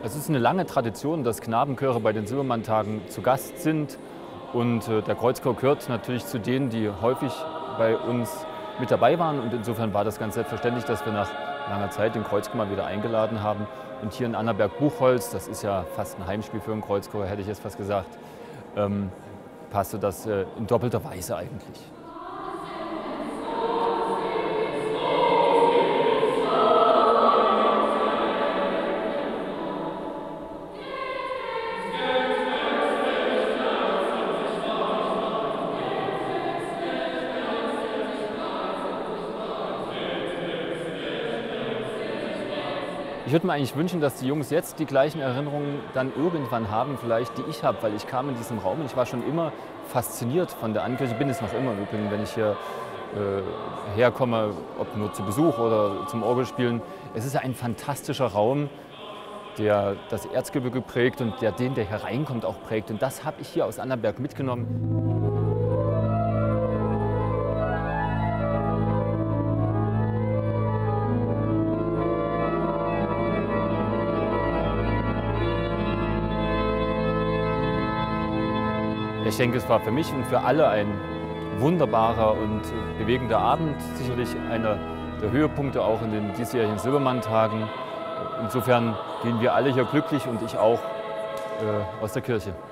Es ist eine lange Tradition, dass Knabenchöre bei den Silbermanntagen zu Gast sind. Und der Kreuzchor gehört natürlich zu denen, die häufig bei uns mit dabei waren. Und insofern war das ganz selbstverständlich, dass wir nach langer Zeit den Kreuzchor mal wieder eingeladen haben. Und hier in Annaberg-Buchholz, das ist ja fast ein Heimspiel für einen Kreuzchor, hätte ich jetzt fast gesagt, passte das in doppelter Weise eigentlich. Ich würde mir eigentlich wünschen, dass die Jungs jetzt die gleichen Erinnerungen dann irgendwann haben, vielleicht die ich habe, weil ich kam in diesem Raum und ich war schon immer fasziniert von der Annenkirche, bin es noch immer im Übrigen, wenn ich hier herkomme, ob nur zu Besuch oder zum Orgelspielen. Es ist ja ein fantastischer Raum, der das Erzgebirge prägt und der den, der hereinkommt, auch prägt. Und das habe ich hier aus Annaberg mitgenommen. Ich denke, es war für mich und für alle ein wunderbarer und bewegender Abend. Sicherlich einer der Höhepunkte auch in den diesjährigen Silbermanntagen. Insofern gehen wir alle hier glücklich und ich auch aus der Kirche.